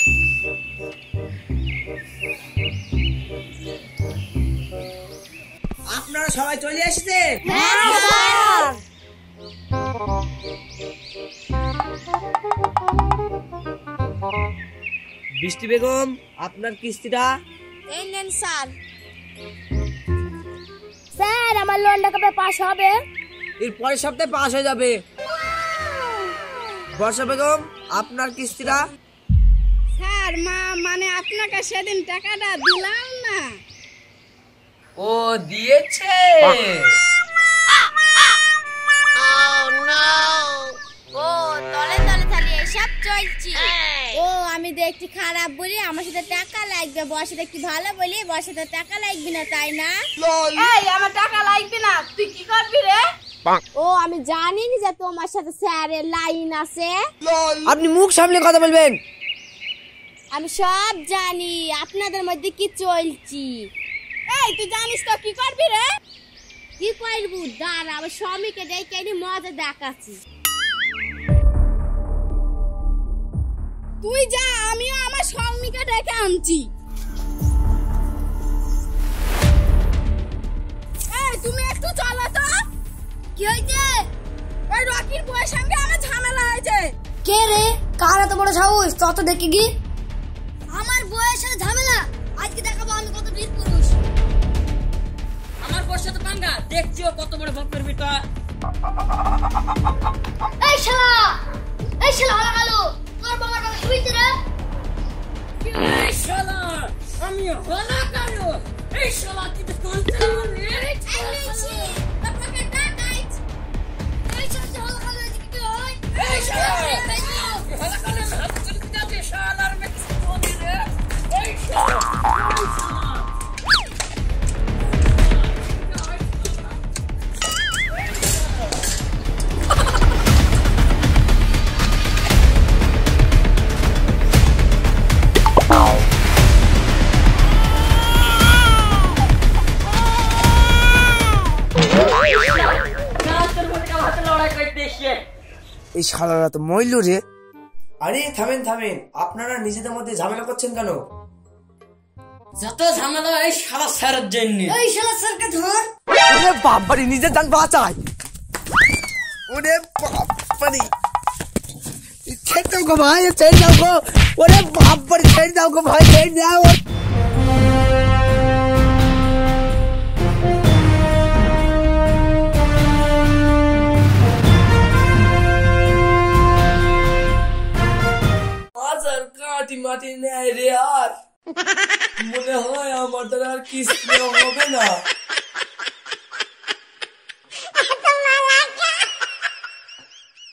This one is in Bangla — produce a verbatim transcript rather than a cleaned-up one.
আপনারা সবাই চলে আসছে? বৃষ্টি বেগম, আপনার কিস্তিটা এই নেন স্যার। স্যার আমার লোনটা কবে পাস হবে? এর পরের সপ্তাহে পাস হয়ে যাবে। বর্ষা বেগম, আপনার কিস্তিটা? স্যার মা মানে আপনাকে সেদিন টাকাটা দিলাম না। ও দিয়েছে? ও তলে তলে খালি এসব চলছে। ও আমি দেখছি খারাপ বলি আমার সাথে টাকা লাগবে, বর্ষাতে কি ভালো বলি বর্ষাতে টাকা লাগবে না তাই না? এই আমার টাকা লাগবে না, তুই কি করবি রে? ও আমি জানি না যে তোমার সাথে স্যারের লাইন আছে। আপনি মুখ সামলে কথা বলবেন। আমি সব জানি আপনাদের মধ্যে কি চলছি। এই তুই জানিস তো কি করবি রে? কি করবো দাঁড়া আমি স্বামীকে ডেকে নি মজা দেখাচ্ছি। তুই যা আমিও আমার স্বামীকে ডেকে আনছি। এই তুমি একটু চলো তো। কি হয়েছে? ওই রকির বউয়ের সঙ্গে আমার ঝামেলা হয়েছে। কে রে? কার এত বড় সাহস? তত দেখে কি আমার বউয়ের সাথে ঝামেলা? আজকে দেখাবো আমি কত বীর পুরুষ। আমার বউয়ের সাথে পাঙ্গা, দেখছিও কত বড় ভক্তের বিটা। এই শালা, এই শালা হলা গেলো তোর বাবার কথা শুইতে রে। এই শালা, আমি হলা গেলো। এই শালা কি তো কোনটা রে? এই লিচি আপনাকে ডাকাইছ। এই শালা হলা গেলো কি হয়? এই শালা হলা গেলো হাত তুলে দিতে শালার মে কিছু বলি রে। এই শালা, এই শালা এই শালারা তো মইল রে। আরে থামেন থামেন, আপনারা নিজেদের মধ্যে ঝামেলা করছেন কেন? যত ঝামেলা এই শালা স্যারের জন্য। এই শালা স্যারকে ধর। ওরে বাবারে, নিজের জান বাঁচায়। ওরে বাবারে, ছেড়ে দাও গো ভাই, ছেড়ে দাও গো। ওরে বাবারে, ছেড়ে দাও গো ভাই, ছেড়ে দাও। কাটি মাটি নেয় রে, আর মনে হয় আমার দ্বারা আর কিস্তি হবে না।